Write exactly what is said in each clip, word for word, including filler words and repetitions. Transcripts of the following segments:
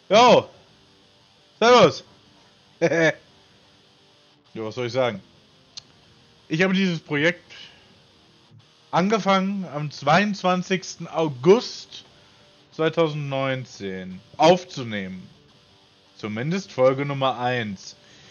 Jo, servus. Ja, was soll ich sagen? Ich habe dieses Projekt angefangen am zweiundzwanzigsten August zweitausendneunzehn aufzunehmen. Zumindest Folge Nummer eins.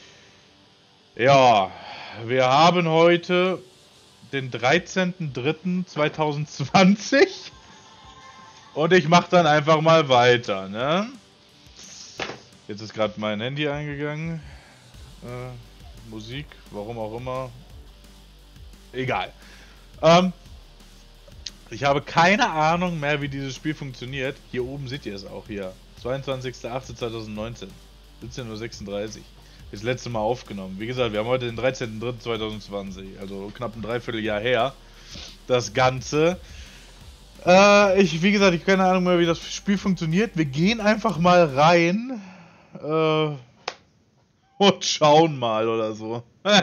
Ja, wir haben heute den dreizehnten dritten zweitausendzwanzig und ich mache dann einfach mal weiter, ne? Jetzt ist gerade mein Handy eingegangen. Äh, Musik, warum auch immer. Egal. Ähm, ich habe keine Ahnung mehr, wie dieses Spiel funktioniert. Hier oben seht ihr es auch hier. zweiundzwanzigster achte zweitausendneunzehn. siebzehn Uhr sechsunddreißig. Das letzte Mal aufgenommen. Wie gesagt, wir haben heute den dreizehnten dritten zweitausendzwanzig. Also knapp ein Dreivierteljahr her. Das Ganze. Äh, ich, wie gesagt, ich habe keine Ahnung mehr, wie das Spiel funktioniert. Wir gehen einfach mal rein. Äh, und schauen mal oder so.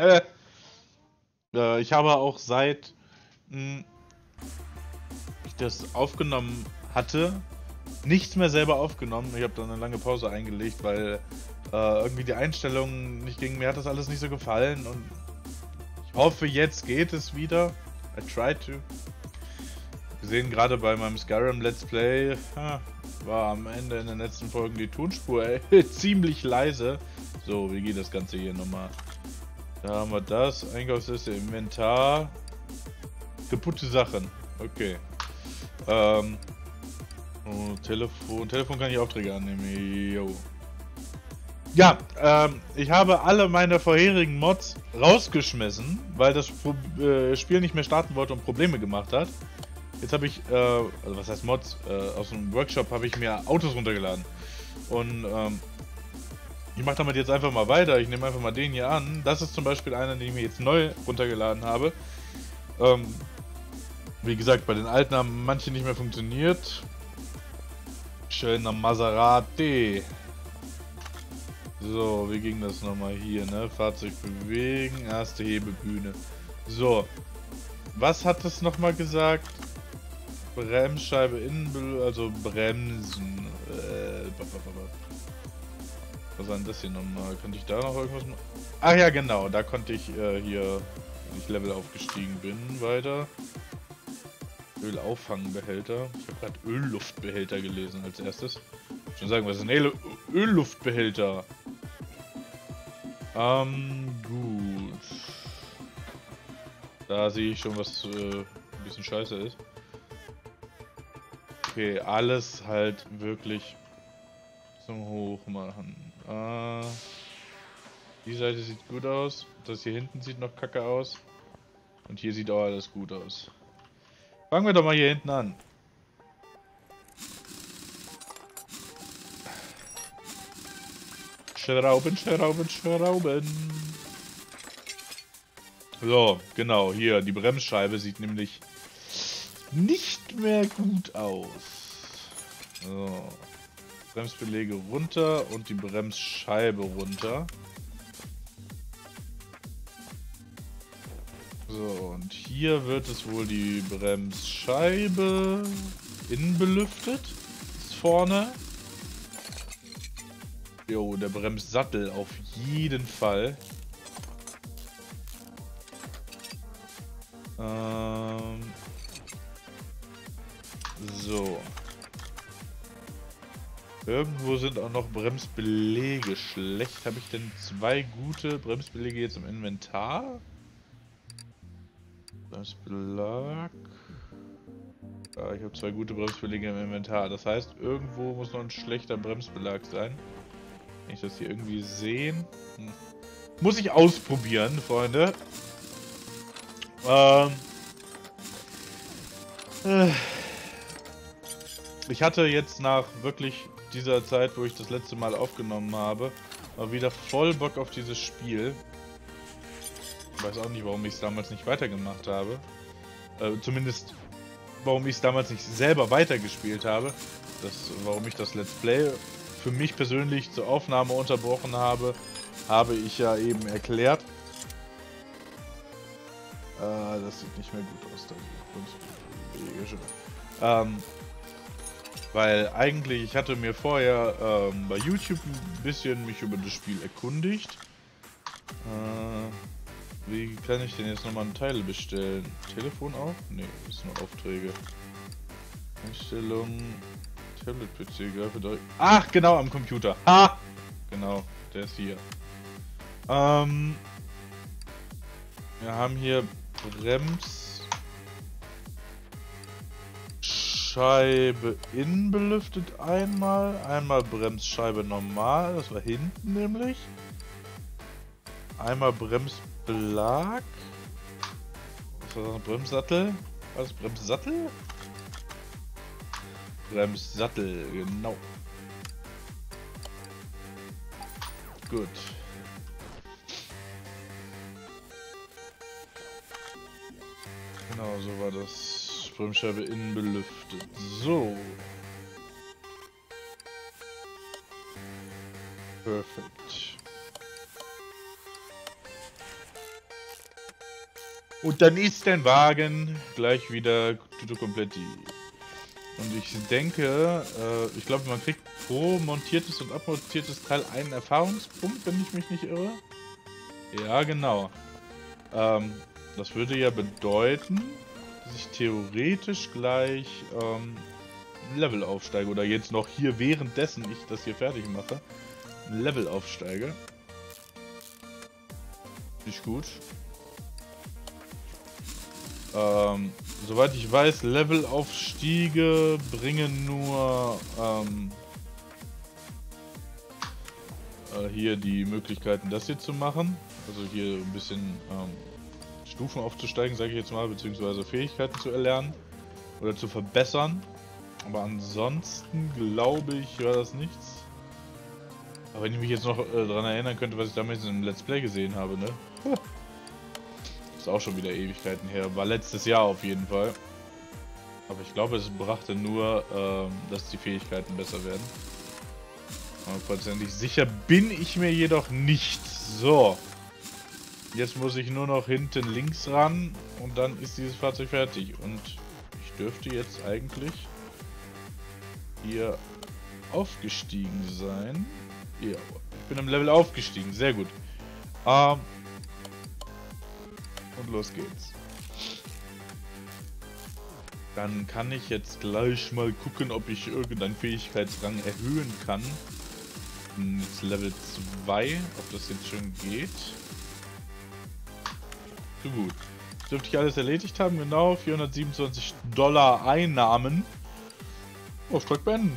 äh, ich habe auch seit mh, ich das aufgenommen hatte, nichts mehr selber aufgenommen. Ich habe dann eine lange Pause eingelegt, weil äh, irgendwie die Einstellungen nicht gingen. Mir hat das alles nicht so gefallen und ich hoffe, jetzt geht es wieder. I try to. Wir sehen gerade bei meinem Skyrim Let's Play, ha, war am Ende in den letzten Folgen die Tonspur ey, ziemlich leise. So, wie geht das Ganze hier nochmal? Da haben wir das. Einkaufsliste, Inventar. Kaputte Sachen. Okay. Ähm. Oh, Telefon. Telefon kann ich Aufträge annehmen. Jo. Ja, ähm, ich habe alle meine vorherigen Mods rausgeschmissen, weil das Pro äh, Spiel nicht mehr starten wollte und Probleme gemacht hat. Jetzt habe ich, äh, also was heißt Mods? Äh, aus dem Workshop habe ich mir Autos runtergeladen. Und, ähm, ich mache damit jetzt einfach mal weiter. Ich nehme einfach mal den hier an. Das ist zum Beispiel einer, den ich mir jetzt neu runtergeladen habe. Ähm, wie gesagt, bei den alten haben manche nicht mehr funktioniert. Schöner Maserati. So, wie ging das nochmal hier, ne? Fahrzeug bewegen, erste Hebebühne. So. Was hat das nochmal gesagt? Bremsscheibe innen, also Bremsen. Äh, was war denn das hier nochmal? Könnte ich da noch irgendwas machen? Ach ja, genau, da konnte ich äh, hier, wenn ich Level aufgestiegen bin, weiter. Ölauffangbehälter. Ich habe gerade Ölluftbehälter gelesen als erstes. Ich schon sagen, was ist ein Öl Ölluftbehälter? Ähm, gut. Da sehe ich schon, was äh, ein bisschen scheiße ist. Okay, alles halt wirklich zum Hochmachen. Äh, die Seite sieht gut aus. Das hier hinten sieht noch kacke aus. Und hier sieht auch alles gut aus. Fangen wir doch mal hier hinten an. Schrauben, Schrauben, Schrauben. So, genau, hier, die Bremsscheibe sieht nämlich nicht mehr gut aus. So. Bremsbeläge runter und die Bremsscheibe runter. So, und hier wird es wohl die Bremsscheibe innen belüftet. Ist vorne. Jo, der Bremssattel auf jeden Fall. Ähm, so. Irgendwo sind auch noch Bremsbeläge schlecht. Habe ich denn zwei gute Bremsbeläge jetzt im Inventar? Bremsbelag. Ja, ich habe zwei gute Bremsbeläge im Inventar. Das heißt, irgendwo muss noch ein schlechter Bremsbelag sein. Kann ich das hier irgendwie sehen? Hm. Muss ich ausprobieren, Freunde. Ähm. Äh. Ich hatte jetzt nach wirklich dieser Zeit, wo ich das letzte Mal aufgenommen habe, mal wieder voll Bock auf dieses Spiel. Ich weiß auch nicht, warum ich es damals nicht weitergemacht habe. Äh, zumindest, warum ich es damals nicht selber weitergespielt habe. Das, warum ich das Let's Play für mich persönlich zur Aufnahme unterbrochen habe, habe ich ja eben erklärt. Äh, das sieht nicht mehr gut aus. Da ähm, Weil eigentlich, ich hatte mir vorher ähm, bei YouTube ein bisschen mich über das Spiel erkundigt. Äh, wie kann ich denn jetzt nochmal ein Teil bestellen? Telefon auch? Ne, das sind nur Aufträge. Einstellung, Tablet-P C, greife durch. Ach, genau, am Computer. Ha! Genau, der ist hier. Ähm, wir haben hier Bremsscheibe innen belüftet einmal, einmal Bremsscheibe normal, das war hinten nämlich. Einmal Bremsbelag. Was war das? Bremssattel? Was? Bremssattel? Bremssattel, genau. Gut. Genau, so war das. Bremsscheibe innen belüftet. So. Perfekt. Und dann ist dein Wagen gleich wieder tutto kompletti. Und ich denke, äh, ich glaube, man kriegt pro montiertes und abmontiertes Teil einen Erfahrungspunkt, wenn ich mich nicht irre. Ja, genau. Ähm, das würde ja bedeuten, dass ich theoretisch gleich ähm, ein Level aufsteige. Oder jetzt noch hier währenddessen ich das hier fertig mache, ein Level aufsteige. Nicht gut. Ähm, soweit ich weiß, Levelaufstiege bringen nur ähm, äh, hier die Möglichkeiten, das hier zu machen. Also hier ein bisschen ähm, Stufen aufzusteigen, sage ich jetzt mal, beziehungsweise Fähigkeiten zu erlernen oder zu verbessern. Aber ansonsten glaube ich, war das nichts. Aber wenn ich mich jetzt noch äh, daran erinnern könnte, was ich damals im Let's Play gesehen habe, ne? Huh. Ist auch schon wieder Ewigkeiten her. War letztes Jahr auf jeden Fall. Aber ich glaube, es brachte nur, ähm, dass die Fähigkeiten besser werden. hundertprozentig sicher bin ich mir jedoch nicht. So. Jetzt muss ich nur noch hinten links ran und dann ist dieses Fahrzeug fertig. Und ich dürfte jetzt eigentlich hier aufgestiegen sein. Ja, ich bin im Level aufgestiegen. Sehr gut. Ähm, und los geht's. Dann kann ich jetzt gleich mal gucken, ob ich irgendeinen Fähigkeitsrang erhöhen kann. Jetzt Level zwei, ob das jetzt schon geht. So gut. Das dürfte ich alles erledigt haben, genau. vierhundertsiebenundzwanzig Dollar Einnahmen. Auftrag beenden.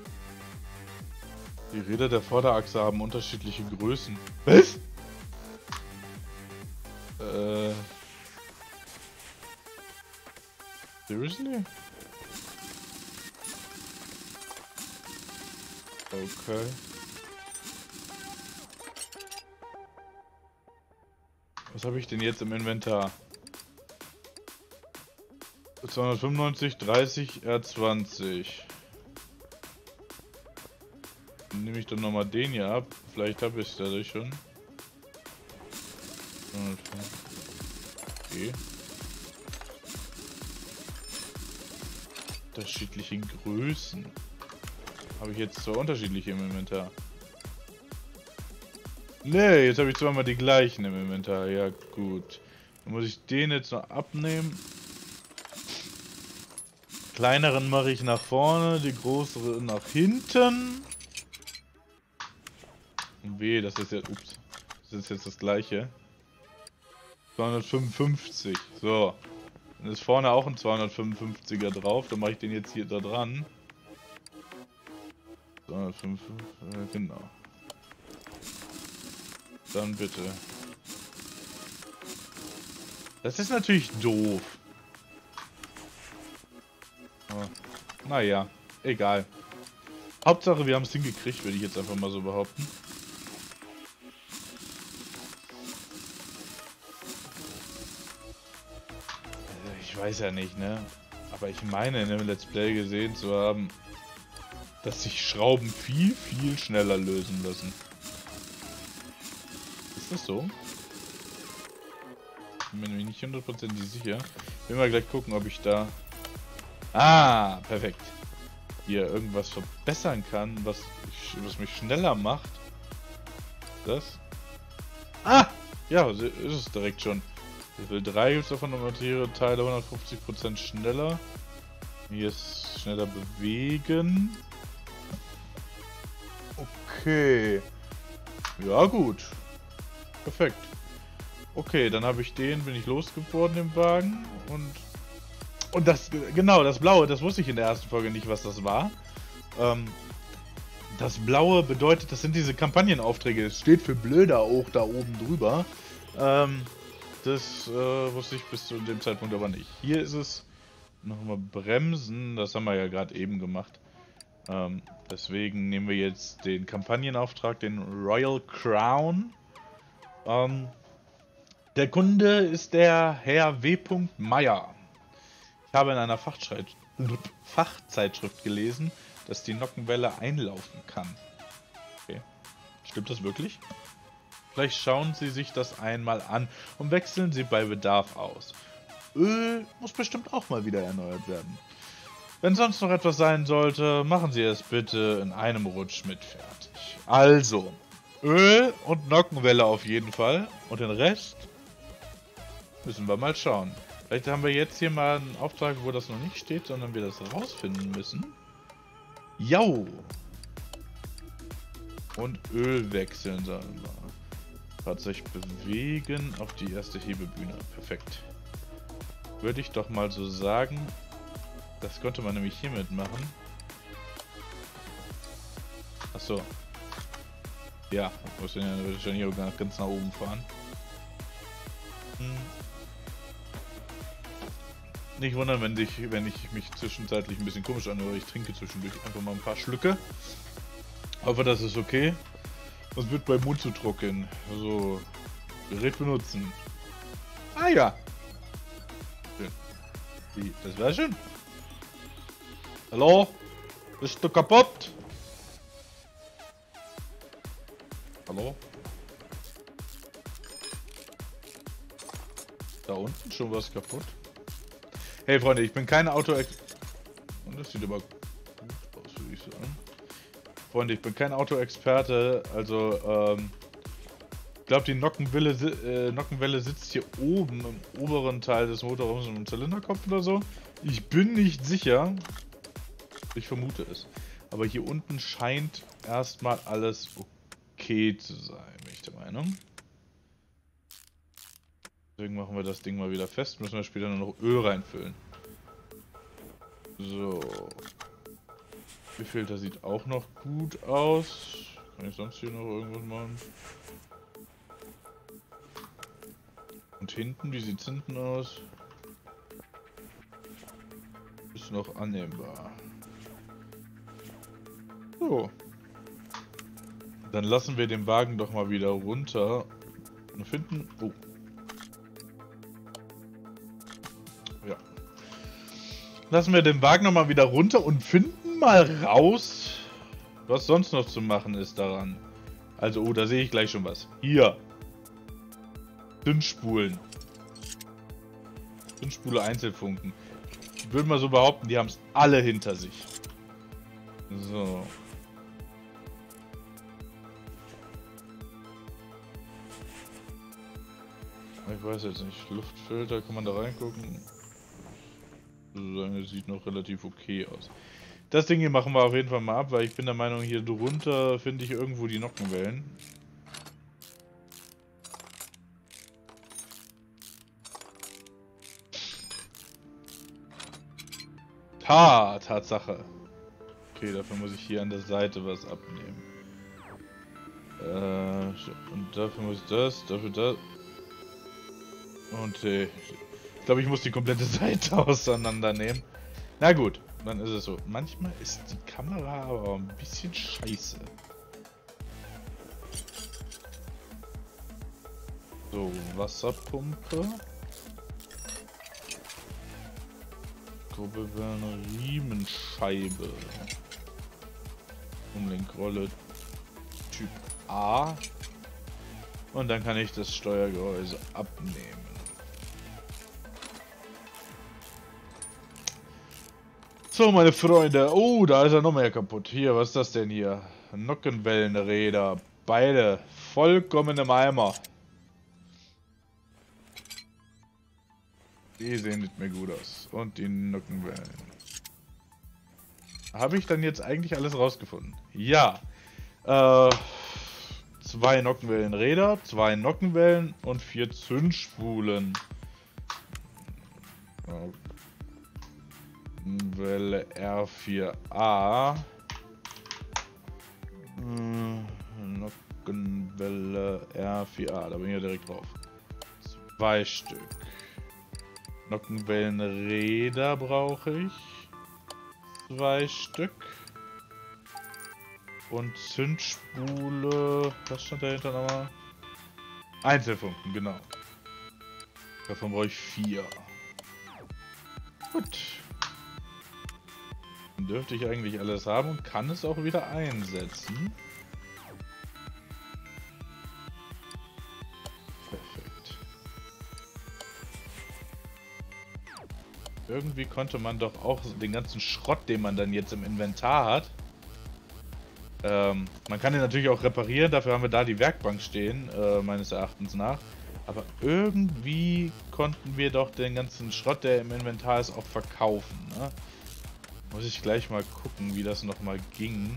Die Räder der Vorderachse haben unterschiedliche Größen. Was? Äh... Seriously? Okay. Was habe ich denn jetzt im Inventar? zweihundertfünfundneunzig, dreißig, R zwanzig. Dann nehme ich dann nochmal den hier ab. Vielleicht habe ich es dadurch schon. Okay. Unterschiedliche Größen. Habe ich jetzt zwei unterschiedliche im Inventar? Nee, jetzt habe ich zweimal die gleichen im Inventar. Ja, gut. Dann muss ich den jetzt noch abnehmen. Kleineren mache ich nach vorne, die größere nach hinten. Und weh, das ist jetzt. Ups. Das ist jetzt das gleiche. zweihundertfünfundfünfzig. So. Dann ist vorne auch ein zweihundertfünfundfünfziger drauf. Dann mache ich den jetzt hier da dran. zweihundertfünfundfünfzig, genau. Dann bitte. Das ist natürlich doof. Aber, naja, egal. Hauptsache, wir haben es hingekriegt, würde ich jetzt einfach mal so behaupten. Also ich weiß ja nicht, ne? Aber ich meine, in einem Let's Play gesehen zu haben, dass sich Schrauben viel, viel schneller lösen lassen. Ist das so? Bin mir nicht hundertprozentig sicher. Will mal gleich gucken, ob ich da... Ah, perfekt. hier irgendwas verbessern kann, was, was mich schneller macht. Das? Ah! Ja, ist es direkt schon. Level drei gibt es davon, um Materie-Teile hundertfünfzig Prozent schneller. Hier ist schneller bewegen. Okay. Ja, gut. Perfekt. Okay, dann habe ich den, bin ich losgeworden im Wagen. Und und das, genau, das Blaue, das wusste ich in der ersten Folge nicht, was das war. Ähm, das Blaue bedeutet, das sind diese Kampagnenaufträge. Es steht für Blöder auch da oben drüber. Ähm, das äh, wusste ich bis zu dem Zeitpunkt aber nicht. Hier ist es nochmal bremsen. Das haben wir ja gerade eben gemacht. Ähm, deswegen nehmen wir jetzt den Kampagnenauftrag, den Royal Crown. Ähm, der Kunde ist der Herr W. Meyer. Ich habe in einer Fachzeitschrift, Fachzeitschrift gelesen, dass die Nockenwelle einlaufen kann. Okay. Stimmt das wirklich? Vielleicht schauen Sie sich das einmal an und wechseln Sie bei Bedarf aus. Öl muss bestimmt auch mal wieder erneuert werden. Wenn sonst noch etwas sein sollte, machen Sie es bitte in einem Rutsch mit fertig. Also, Öl und Nockenwelle auf jeden Fall. Und den Rest müssen wir mal schauen. Vielleicht haben wir jetzt hier mal einen Auftrag, wo das noch nicht steht, sondern wir das rausfinden müssen. Jau! Und Öl wechseln, sagen wir. Fahrzeug bewegen auf die erste Hebebühne. Perfekt. Würde ich doch mal so sagen. Das konnte man nämlich hiermit machen. Achso. Ja, muss ja wahrscheinlich auch ganz nach oben fahren. Hm. Nicht wundern, wenn, dich, wenn ich mich zwischenzeitlich ein bisschen komisch anhöre. Ich trinke zwischendurch einfach mal ein paar Schlücke. Hoffe, das ist okay. Das wird beim Mund zu trocken. Also, Gerät benutzen. Ah ja. Schön. Wie, das war schön. Hallo? Bist du kaputt? Hallo? Da unten schon was kaputt? Hey Freunde, ich bin kein Auto... Und das sieht aber gut aus, würde ich sagen. Freunde, ich bin kein Autoexperte, also ähm, ich glaube die Nockenwelle, äh, Nockenwelle sitzt hier oben im oberen Teil des Motorraums im Zylinderkopf oder so. Ich bin nicht sicher. Ich vermute es. Aber hier unten scheint erstmal alles okay zu sein, bin ich der Meinung. Deswegen machen wir das Ding mal wieder fest. Müssen wir später nur noch Öl reinfüllen. So. Der Filter sieht auch noch gut aus. Kann ich sonst hier noch irgendwas machen? Und hinten, wie sieht es hinten aus? Ist noch annehmbar. So. Dann lassen wir den Wagen doch mal wieder runter. Und finden... Oh. Ja. Lassen wir den Wagen noch mal wieder runter und finden mal raus, was sonst noch zu machen ist daran. Also, oh, da sehe ich gleich schon was. Hier. Zündspulen. Zündspule Einzelfunken. Ich würde mal so behaupten, die haben es alle hinter sich. So. Ich weiß jetzt nicht. Luftfilter, kann man da reingucken? Das sieht noch relativ okay aus. Das Ding hier machen wir auf jeden Fall mal ab, weil ich bin der Meinung, hier drunter finde ich irgendwo die Nockenwellen. Ha, Tatsache. Okay, dafür muss ich hier an der Seite was abnehmen. Äh, und dafür muss ich das, dafür das. Und äh, ich glaube, ich muss die komplette Seite auseinandernehmen. Na gut, dann ist es so. Manchmal ist die Kamera aber ein bisschen scheiße. So, Wasserpumpe. Kurbelwelle, Riemenscheibe. Umlenkrolle Typ A. Und dann kann ich das Steuergehäuse abnehmen. So, meine Freunde. Oh, da ist er noch mehr kaputt. Hier, was ist das denn hier? Nockenwellenräder. Beide. Vollkommen im Eimer. Die sehen nicht mehr gut aus. Und die Nockenwellen. Habe ich dann jetzt eigentlich alles rausgefunden? Ja. Äh, zwei Nockenwellenräder, zwei Nockenwellen und vier Zündspulen. Welle R vier A. Nockenwelle R vier A, da bin ich ja direkt drauf. Zwei Stück. Nockenwellenräder brauche ich. Zwei Stück. Und Zündspule. Was stand dahinter nochmal? Einzelfunken, genau. Davon brauche ich vier. Gut. Dann dürfte ich eigentlich alles haben und kann es auch wieder einsetzen. Perfekt. Irgendwie konnte man doch auch den ganzen Schrott, den man dann jetzt im Inventar hat, ähm, man kann den natürlich auch reparieren, dafür haben wir da die Werkbank stehen, äh, meines Erachtens nach. Aber irgendwie konnten wir doch den ganzen Schrott, der im Inventar ist, auch verkaufen. Ne? Muss ich gleich mal gucken, wie das nochmal ging.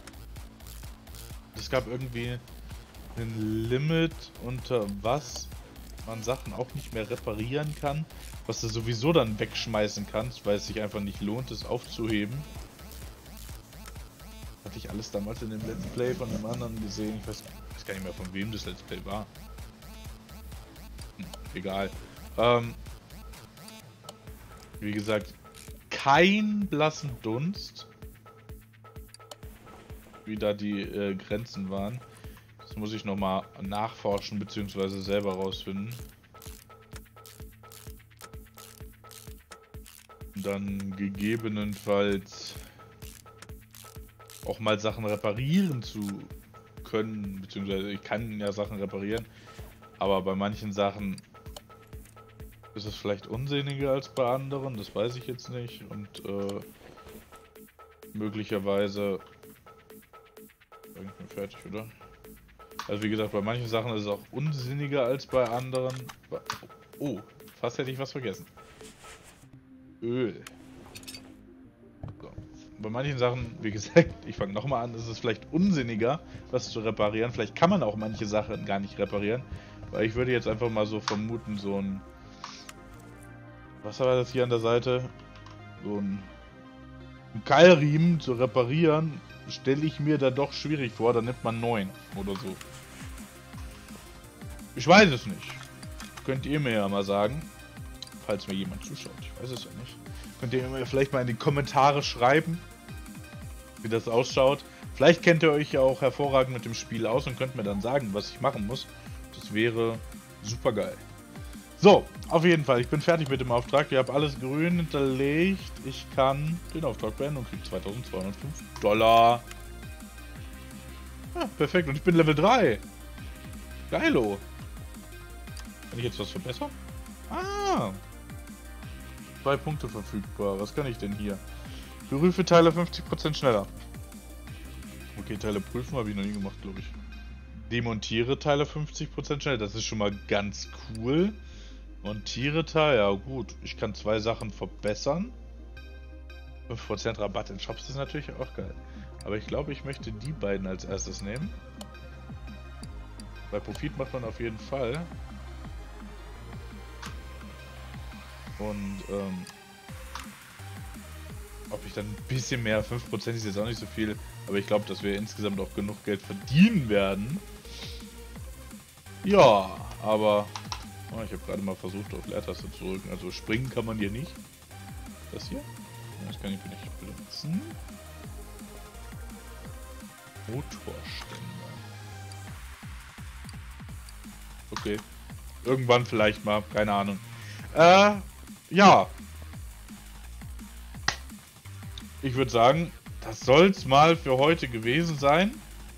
Es gab irgendwie ein Limit, unter was man Sachen auch nicht mehr reparieren kann, was du sowieso dann wegschmeißen kannst, weil es sich einfach nicht lohnt, es aufzuheben. Hatte ich alles damals in dem Let's Play von einem anderen gesehen. Ich weiß, weiß gar nicht mehr, von wem das Let's Play war. Hm, egal. Ähm, wie gesagt, kein blassen Dunst, wie da die äh, Grenzen waren. Das muss ich nochmal nachforschen bzw. selber rausfinden. Und dann gegebenenfalls auch mal Sachen reparieren zu können, beziehungsweise ich kann ja Sachen reparieren, aber bei manchen Sachen ist es vielleicht unsinniger als bei anderen, das weiß ich jetzt nicht, und äh, möglicherweise bin ich mir fertig, oder? Also wie gesagt, bei manchen Sachen ist es auch unsinniger als bei anderen. Oh, fast hätte ich was vergessen. Öl. So. Bei manchen Sachen, wie gesagt, ich fange nochmal an, ist es vielleicht unsinniger, was zu reparieren. Vielleicht kann man auch manche Sachen gar nicht reparieren. Weil ich würde jetzt einfach mal so vermuten, so ein... Was war das hier an der Seite? So ein, ein Keilriemen zu reparieren, stelle ich mir da doch schwierig vor. Da nimmt man neun oder so. Ich weiß es nicht. Könnt ihr mir ja mal sagen, falls mir jemand zuschaut. Ich weiß es ja nicht. Könnt ihr mir vielleicht mal in die Kommentare schreiben, wie das ausschaut. Vielleicht kennt ihr euch ja auch hervorragend mit dem Spiel aus und könnt mir dann sagen, was ich machen muss. Das wäre super geil. So, auf jeden Fall. Ich bin fertig mit dem Auftrag. Ihr habt alles grün hinterlegt. Ich kann den Auftrag beenden und kriege zweitausendzweihundertfünf Dollar. Ja, perfekt. Und ich bin Level drei. Geilo. Kann ich jetzt was verbessern? Ah. Zwei Punkte verfügbar. Was kann ich denn hier? Prüfe Teile fünfzig Prozent schneller. Okay, Teile prüfen habe ich noch nie gemacht, glaube ich. Demontiere Teile fünfzig Prozent schneller. Das ist schon mal ganz cool. Montiere Teile, ja gut. Ich kann zwei Sachen verbessern. fünf Prozent Rabatt in Shops ist natürlich auch geil. Aber ich glaube, ich möchte die beiden als erstes nehmen. Bei Profit macht man auf jeden Fall. Und ähm, ob ich dann ein bisschen mehr, fünf Prozent ist jetzt auch nicht so viel, aber ich glaube, dass wir insgesamt auch genug Geld verdienen werden. Ja, aber oh, ich habe gerade mal versucht, auf Leertaste zu drücken, also springen kann man hier nicht. Das hier? Das kann ich nicht benutzen. Motorständer. Okay. Irgendwann vielleicht mal, keine Ahnung. Äh, ja. Ich würde sagen, das soll's mal für heute gewesen sein.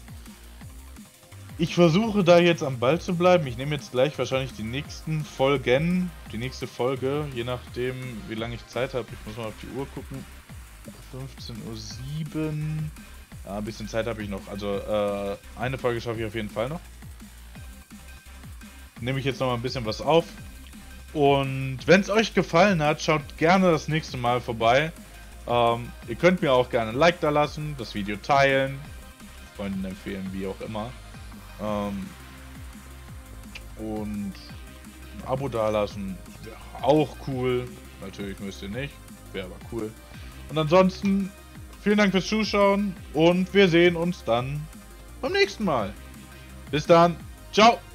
Ich versuche da jetzt am Ball zu bleiben. Ich nehme jetzt gleich wahrscheinlich die nächsten Folgen, die nächste Folge, je nachdem, wie lange ich Zeit habe. Ich muss mal auf die Uhr gucken. fünfzehn Uhr sieben. Ja, ein bisschen Zeit habe ich noch. Also äh, eine Folge schaffe ich auf jeden Fall noch. Nehme ich jetzt noch mal ein bisschen was auf. Und wenn es euch gefallen hat, schaut gerne das nächste Mal vorbei. Ähm, ihr könnt mir auch gerne ein Like da lassen, das Video teilen, Freunden empfehlen, wie auch immer. Ähm, und ein Abo dalassen wäre auch cool. Natürlich müsst ihr nicht, wäre aber cool. Und ansonsten, vielen Dank fürs Zuschauen und wir sehen uns dann beim nächsten Mal. Bis dann, ciao!